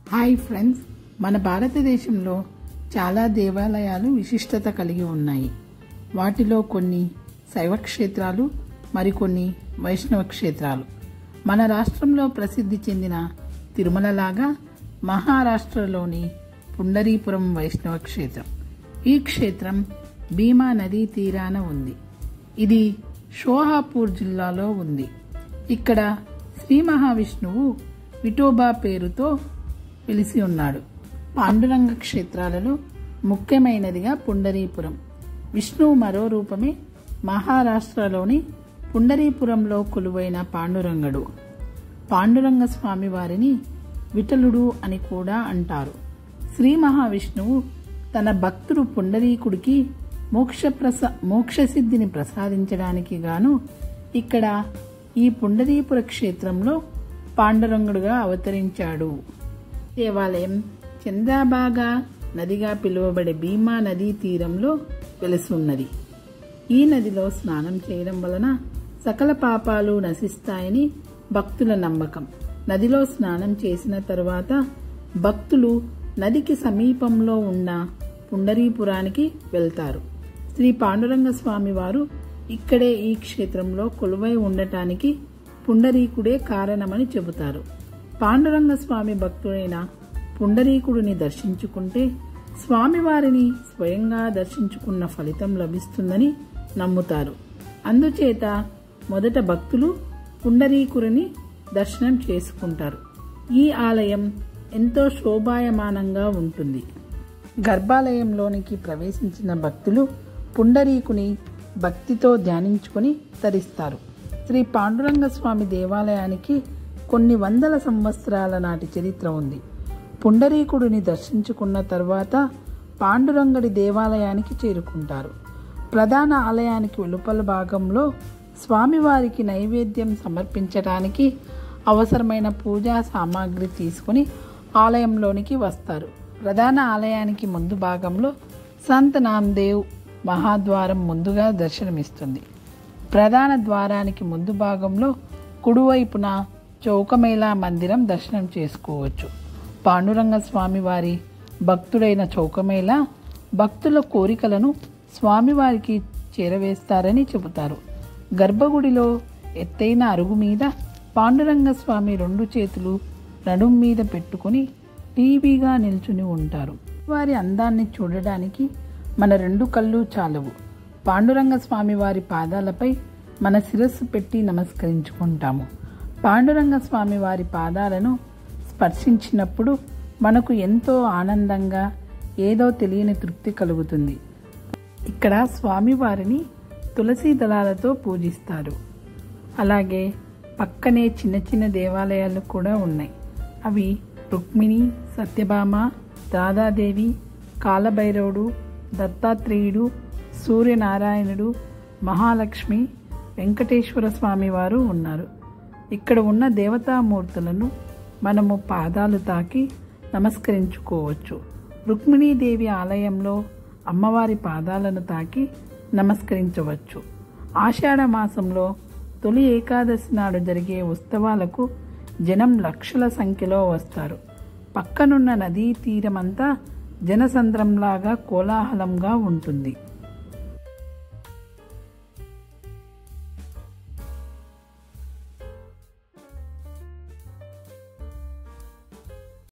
Hi friends, మన భారతదేశంలో చాలా దేవాలయాలు విశిష్టత కలిగి ఉన్నాయి. వాటిలో కొన్ని శైవ క్షేత్రాలు, మరికొన్ని వైష్ణవ క్షేత్రాలు. మన రాష్ట్రంలో ప్రసిద్ధి చెందిన తిరుమలలాగా మహారాష్ట్రలోని పుండరీపురం వైష్ణవ క్షేత్రం. ఈ క్షేత్రం భీమా నదీ తీరాన ఉంది. ఇది షోహాపూర్ జిల్లాలో ఉంది. ఇక్కడ శ్రీ మహావిష్ణువు విఠోబా పేరుతో వెలిసి ఉన్నాడు. పాండురంగ క్షేత్రాలలో ముఖ్యమైనదిగా పుండరీపురం. విష్ణువు మరో రూపమే మహారాష్ట్రలోని పుండరీపురంలో కొలువైన పాండురంగడు. పాండురంగ స్వామి వారిని విఠలుడు అని కూడా అంటారు. శ్రీ మహావిష్ణువు తన భక్తుడు పుండరీకుడికి మోక్షసిద్ధిని ప్రసాదించడానికి గాను ఇక్కడ ఈ పుండరీపుర క్షేత్రంలో పాండురంగుడుగా అవతరించాడు. దేవాలయం చంద్రభాగా నదిగా పిలువబడే భీమా నదీ తీరంలో వెలుసున్నది. ఈ నదిలో స్నానం చేయడం వలన సకల పాపాలు నశిస్తాయని భక్తుల నమ్మకం. నదిలో స్నానం చేసిన తరువాత భక్తులు నదికి సమీపంలో ఉన్న పుండరీపురానికి వెళ్తారు. శ్రీ పాండురంగ స్వామి వారు ఇక్కడే ఈ క్షేత్రంలో కొలువై ఉండటానికి పుండరీకుడే కారణమని చెబుతారు. పాండురంగ స్వామి భక్తుడైన పుండరీకుడిని దర్శించుకుంటే స్వామివారిని స్వయంగా దర్శించుకున్న ఫలితం లభిస్తుందని నమ్ముతారు. అందుచేత మొదట భక్తులు పుండరీకుడిని దర్శనం చేసుకుంటారు. ఈ ఆలయం ఎంతో శోభాయమానంగా ఉంటుంది. గర్భాలయంలోనికి ప్రవేశించిన భక్తులు పుండరీకుని భక్తితో ధ్యానించుకుని తరిస్తారు. శ్రీ పాండురంగ స్వామి దేవాలయానికి కొన్ని వందల సంవత్సరాల నాటి చరిత్ర ఉంది. పుండరీకుడిని దర్శించుకున్న తర్వాత పాండురంగడి దేవాలయానికి చేరుకుంటారు. ప్రధాన ఆలయానికి వెలుపల భాగంలో స్వామివారికి నైవేద్యం సమర్పించడానికి అవసరమైన పూజా సామాగ్రి తీసుకుని ఆలయంలోనికి వస్తారు. ప్రధాన ఆలయానికి ముందు భాగంలో సంత్ నామదేవ్ మహాద్వారం ముందుగా దర్శనమిస్తుంది. ప్రధాన ద్వారానికి ముందు భాగంలో కుడివైపున చౌకమేళా మందిరం దర్శనం చేసుకోవచ్చు. పాండురంగ స్వామి వారి భక్తుడైన చౌకమేళా భక్తుల కోరికలను స్వామివారికి చేరవేస్తారని చెబుతారు. గర్భగుడిలో ఎత్తైన అరుగు మీద పాండురంగ స్వామి 2 చేతులు నడుం మీద పెట్టుకుని టీవీగా నిల్చుని ఉంటారు. వారి అందాన్ని చూడడానికి మన 2 కళ్ళు చాలవు. పాండురంగ స్వామి వారి పాదాలపై మన శిరస్సు పెట్టి నమస్కరించుకుంటాము. పాండురంగ స్వామి వారి పాదాలను స్పర్శించినప్పుడు మనకు ఎంతో ఆనందంగా, ఏదో తెలియని తృప్తి కలుగుతుంది. ఇక్కడ స్వామివారిని తులసి దళాలతో పూజిస్తారు. అలాగే పక్కనే చిన్న చిన్న దేవాలయాలు కూడా ఉన్నాయి. అవి రుక్మిణి, సత్యభామ, రాధాదేవి, కాలభైరవుడు, దత్తాత్రేయుడు, సూర్యనారాయణుడు, మహాలక్ష్మి, వెంకటేశ్వర స్వామి వారు ఉన్నారు. ఇక్కడ ఉన్న దేవతామూర్తులను మనము పాదాలు తాకి నమస్కరించుకోవచ్చు. రుక్మిణీదేవి ఆలయంలో అమ్మవారి పాదాలను తాకి నమస్కరించవచ్చు. ఆషాఢ మాసంలో తొలి ఏకాదశి నాడు జరిగే ఉత్సవాలకు జనం లక్షల సంఖ్యలో వస్తారు. పక్కనున్న నదీ తీరమంతా జనసంద్రంలాగా కోలాహలంగా ఉంటుంది.